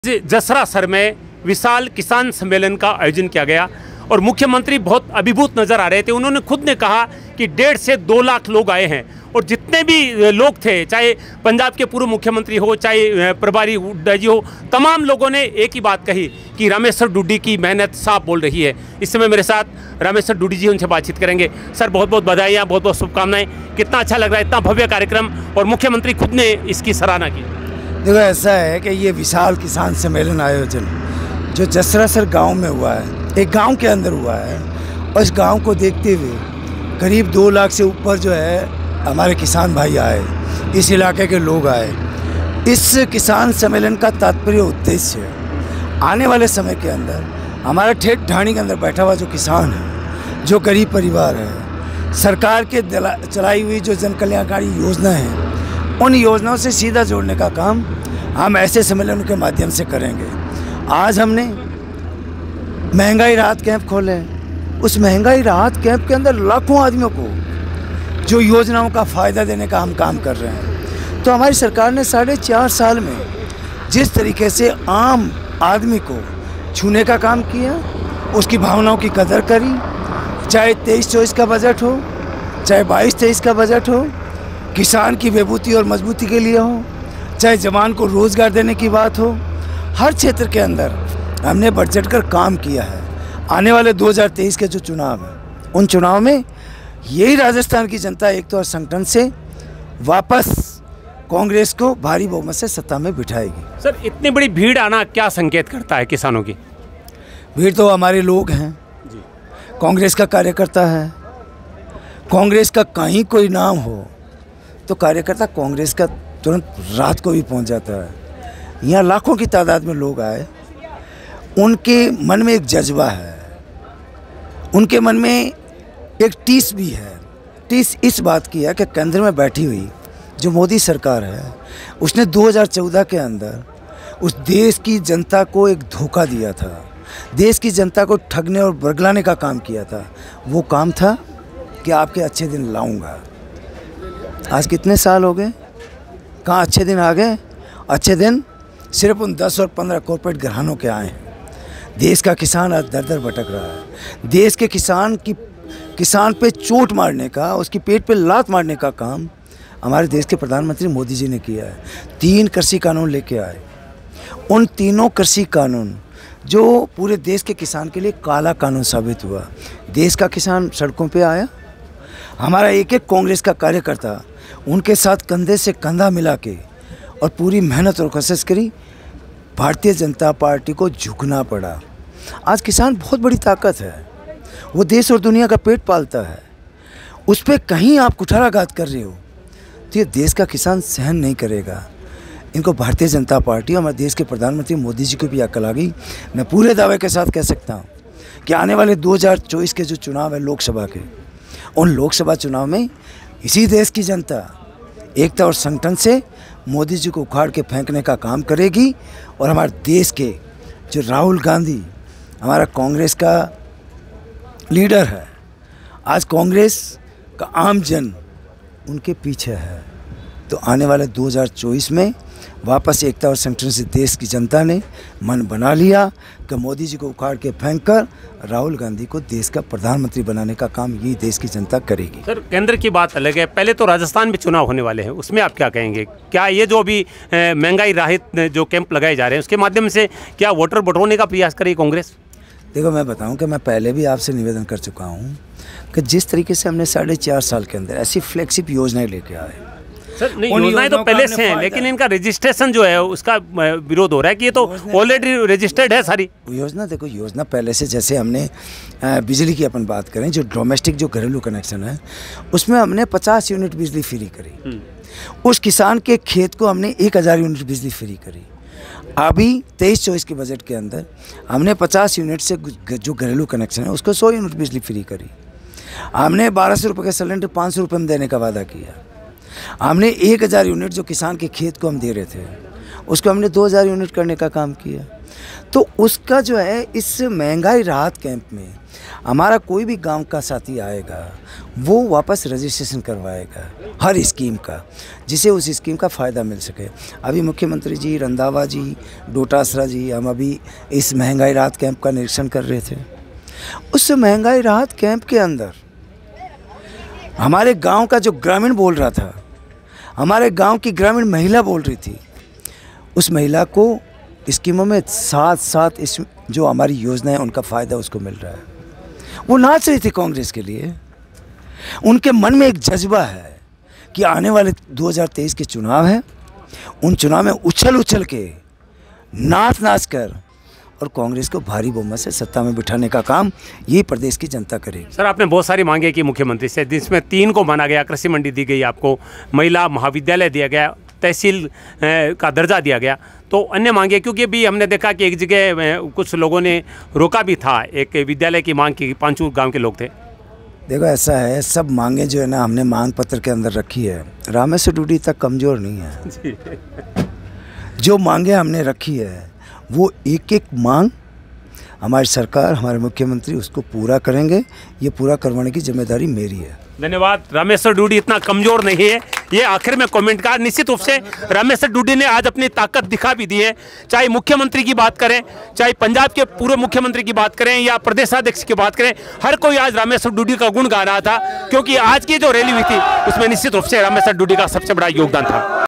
जसरासर में विशाल किसान सम्मेलन का आयोजन किया गया और मुख्यमंत्री बहुत अभिभूत नजर आ रहे थे। उन्होंने खुद ने कहा कि 1.5 से 2 लाख लोग आए हैं और जितने भी लोग थे, चाहे पंजाब के पूर्व मुख्यमंत्री हो, चाहे प्रभारी हुड्डा जी हो, तमाम लोगों ने एक ही बात कही कि रामेश्वर डूडी की मेहनत साफ बोल रही है। इस समय मेरे साथ रामेश्वर डूडी जी, उनसे बातचीत करेंगे। सर, बहुत बहुत बधाइयाँ, बहुत बहुत शुभकामनाएं। कितना अच्छा लग रहा है, इतना भव्य कार्यक्रम और मुख्यमंत्री खुद ने इसकी सराहना की। देखो, ऐसा है कि ये विशाल किसान सम्मेलन आयोजन जो जसरासर गांव में हुआ है, एक गांव के अंदर हुआ है, और इस गांव को देखते हुए करीब 2 लाख से ऊपर जो है हमारे किसान भाई आए, इस इलाके के लोग आए। इस किसान सम्मेलन का तात्पर्य उद्देश्य आने वाले समय के अंदर हमारा ठेठ ढाणी के अंदर बैठा हुआ जो किसान है, जो गरीब परिवार है, सरकार के चलाई हुई जो जन कल्याणकारी योजना है, उन योजनाओं से सीधा जोड़ने का काम हम ऐसे सम्मेलनों के माध्यम से करेंगे। आज हमने महंगाई राहत कैंप खोले। उस महंगाई राहत कैंप के अंदर लाखों आदमियों को जो योजनाओं का फ़ायदा देने का हम काम कर रहे हैं। तो हमारी सरकार ने 4.5 साल में जिस तरीके से आम आदमी को छूने का काम किया, उसकी भावनाओं की कदर करी, चाहे 23-24 का बजट हो, चाहे 22-23 का बजट हो, किसान की बेबूती और मजबूती के लिए हो, चाहे जवान को रोज़गार देने की बात हो, हर क्षेत्र के अंदर हमने बजट कर काम किया है। आने वाले 2023 के जो चुनाव हैं, उन चुनाव में यही राजस्थान की जनता एक तो संगठन से वापस कांग्रेस को भारी बहुमत से सत्ता में बिठाएगी। सर, इतनी बड़ी भीड़ आना क्या संकेत करता है किसानों की? भीड़ तो हमारे लोग हैं जी, कांग्रेस का कार्यकर्ता है। कांग्रेस का कहीं कोई नाम हो तो कार्यकर्ता कांग्रेस का तुरंत रात को भी पहुंच जाता है। यहाँ लाखों की तादाद में लोग आए, उनके मन में एक जज्बा है, उनके मन में एक टीस भी है। टीस इस बात की है कि केंद्र में बैठी हुई जो मोदी सरकार है, उसने 2014 के अंदर उस देश की जनता को एक धोखा दिया था, देश की जनता को ठगने और बरगलाने का काम किया था। वो काम था कि आपके अच्छे दिन लाऊंगा। आज कितने साल हो गए, कहाँ अच्छे दिन आ गए? अच्छे दिन सिर्फ उन 10 और 15 कॉर्पोरेट घरानों के आए हैं। देश का किसान आज दर दर भटक रहा है। देश के किसान पे चोट मारने का, उसकी पेट पे लात मारने का काम हमारे देश के प्रधानमंत्री मोदी जी ने किया है। 3 कृषि कानून लेके आए। उन तीनों कृषि कानून जो पूरे देश के किसान के लिए काला कानून साबित हुआ। देश का किसान सड़कों पे आया। हमारा एक एक कांग्रेस का कार्यकर्ता उनके साथ कंधे से कंधा मिला के और पूरी मेहनत और कोशिश करी। भारतीय जनता पार्टी को झुकना पड़ा। आज किसान बहुत बड़ी ताकत है, वो देश और दुनिया का पेट पालता है। उस पर कहीं आप कुठाराघात कर रहे हो तो ये देश का किसान सहन नहीं करेगा। इनको भारतीय जनता पार्टी, हमारे देश के प्रधानमंत्री मोदी जी को भी अकल आ गई। मैं पूरे दावे के साथ कह सकता हूँ कि आने वाले 2024 के जो चुनाव है लोकसभा के, उन लोकसभा चुनाव में इसी देश की जनता एकता और संगठन से मोदी जी को उखाड़ के फेंकने का काम करेगी। और हमारे देश के जो राहुल गांधी, हमारा कांग्रेस का लीडर है, आज कांग्रेस का आम जन उनके पीछे है। तो आने वाले 2024 में वापस एकता और संगठन से देश की जनता ने मन बना लिया कि मोदी जी को उखाड़ के फेंककर राहुल गांधी को देश का प्रधानमंत्री बनाने का काम ये देश की जनता करेगी। सर, केंद्र की बात अलग है, पहले तो राजस्थान में चुनाव होने वाले हैं, उसमें आप क्या कहेंगे? क्या ये जो अभी महंगाई राहत जो कैंप लगाए जा रहे हैं, उसके माध्यम से क्या वोटर बटोरने का प्रयास करेगी कांग्रेस? देखो, मैं बताऊं कि मैं पहले भी आपसे निवेदन कर चुका हूं कि जिस तरीके से हमने 4.5 साल के अंदर ऐसी फ्लैगशिप योजनाएं लेके आए। सर, नहीं, योजनाएं तो पहले से हैं, लेकिन इनका रजिस्ट्रेशन जो है उसका विरोध हो रहा है कि ये तो ऑलरेडी रजिस्टर्ड है सारी योजना। देखो, योजना पहले से, जैसे हमने बिजली की अपन बात करें, जो डोमेस्टिक जो घरेलू कनेक्शन है, उसमें हमने 50 यूनिट बिजली फ्री करी। उस किसान के खेत को हमने 1000 यूनिट बिजली फ्री करी। अभी 23-24 के बजट के अंदर हमने 50 यूनिट से जो घरेलू कनेक्शन है उसको 100 यूनिट बिजली फ्री करी। हमने 1200 रुपये का सिलेंडर 500 रुपये में देने का वादा किया। हमने 1000 यूनिट जो किसान के खेत को हम दे रहे थे, उसको हमने 2000 यूनिट करने का काम किया। तो उसका जो है इस महंगाई राहत कैंप में हमारा कोई भी गांव का साथी आएगा वो वापस रजिस्ट्रेशन करवाएगा हर स्कीम का, जिसे उस स्कीम का फ़ायदा मिल सके। अभी मुख्यमंत्री जी, रंधावा जी, डोटासरा जी, हम अभी इस महंगाई राहत कैंप का निरीक्षण कर रहे थे। उस महंगाई राहत कैंप के अंदर हमारे गांव का जो ग्रामीण बोल रहा था, हमारे गांव की ग्रामीण महिला बोल रही थी, उस महिला को स्कीमों में साथ इस जो हमारी योजना है उनका फ़ायदा उसको मिल रहा है। वो नाच रही थी कांग्रेस के लिए। उनके मन में एक जज्बा है कि आने वाले 2023 के चुनाव हैं, उन चुनाव में उछल के नाच कर और कांग्रेस को भारी बहुमत से सत्ता में बिठाने का काम यही प्रदेश की जनता करेगी। सर, आपने बहुत सारी मांगे की मुख्यमंत्री से, जिसमें 3 को माना गया। कृषि मंडी दी गई आपको, महिला महाविद्यालय दिया गया, तहसील का दर्जा दिया गया, तो अन्य मांगे, क्योंकि अभी हमने देखा कि एक जगह कुछ लोगों ने रोका भी था, एक विद्यालय की मांग की, 5 गांव के लोग थे। देखो ऐसा है, सब मांगे जो है ना हमने मांग पत्र के अंदर रखी है। रामेश्वर डूडी तक कमज़ोर नहीं है। जो मांगे हमने रखी है वो एक मांग हमारी सरकार, हमारे मुख्यमंत्री उसको पूरा करेंगे। ये पूरा करवाने की जिम्मेदारी मेरी है। धन्यवाद। रामेश्वर डूडी इतना कमज़ोर नहीं है, ये आखिर में कमेंट का। निश्चित रूप से रामेश्वर डूडी ने आज अपनी ताकत दिखा भी दी है। चाहे मुख्यमंत्री की बात करें, चाहे पंजाब के पूर्व मुख्यमंत्री की बात करें या प्रदेशाध्यक्ष की बात करें, हर कोई आज रामेश्वर डूडी का गुण गा रहा था, क्योंकि आज की जो रैली हुई थी उसमें निश्चित रूप से रामेश्वर डूडी का सबसे बड़ा योगदान था।